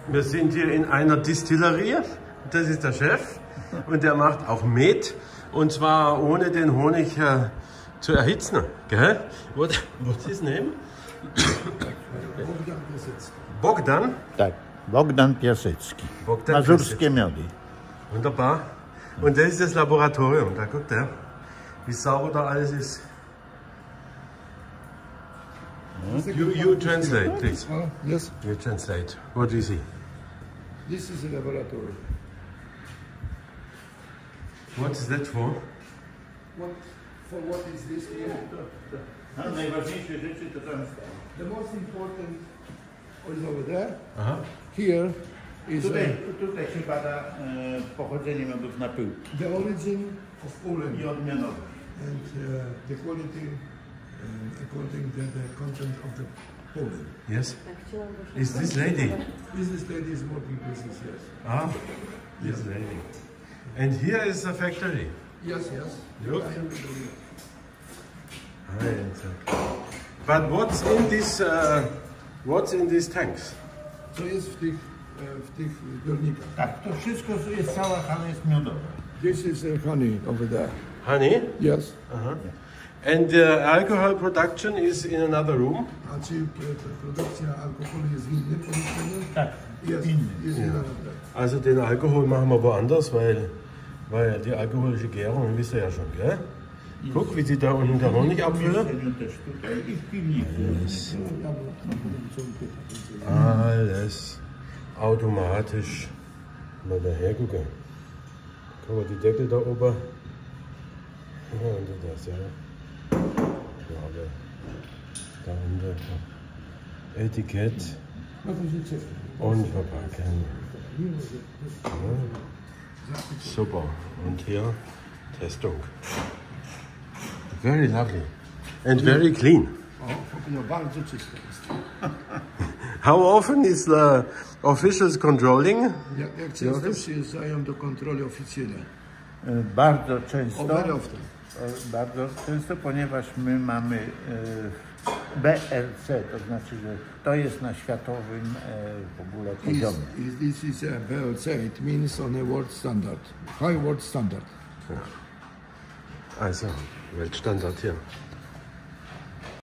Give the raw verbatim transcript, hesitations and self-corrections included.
Wir sind hier in einer Distillerie. Das ist der Chef und der macht auch Met. Und zwar ohne den Honig äh, zu erhitzen. Gell? What, what's his name? Bogdan? Tak, Bogdan Piasecki. Bogdan Mazurskie miody. Wunderbar. Und das ist das Laboratorium. Da guckt er, wie sauber da alles ist. You, you translate, please. Uh, yes. You translate. What do you see? This is a laboratory. What is that for? What, for what is this here? No, najważniejsze rzeczy to tam The most important is over there. Aha. Here is Tutaj, uh, tutaj się bada e, pochodzenie miodów na pył the origin of pollen i odmianowe. and uh, the quality um, according to the content of the pollen. Yes. Is this lady? Business lady is working business, yes. Ah, this lady. And here is the factory. Yes, yes. Look. I am the- But what's in this? Uh, what's in these tanks? Co jest w tych, e, w tych zbiornikach? Tak, to wszystko jest, cała hala jest miodowa. This is uh, honey over there. Honey. Yes. Uh-huh. And the alcohol production is in another room. A czy e, produkcja alkoholu jest w innym pomieszczeniu? Tak, Jest, inny. jest Ja. yeah. Also den Alkohol machen wir woanders, weil, weil die alkoholische Gärung, wisst ihr ja schon, gell? Guck, wie sie da unten der Honigabfüller. Też tutaj i w piwnicy. Alles automatisch. Mal daher gucken. Guck mal, die Deckel da oben. Ja, und das, ja. Ja, aber da unten. Etikett und verpacken. Ja. Super. Und hier Testung. Very lovely. And very clean. No, bardzo czysto jest. How often is the officials controlling? Jak, jak często przyjeżdżają do kontroli oficjalne? E, Bardzo często. Oh, very often. E, Bardzo często, ponieważ my mamy e, B R C, to znaczy, że to jest na światowym e, w ogóle poziomie. Is, is, this is a B L C, it means on a world standard, high world standard. Also, Weltstandard hier.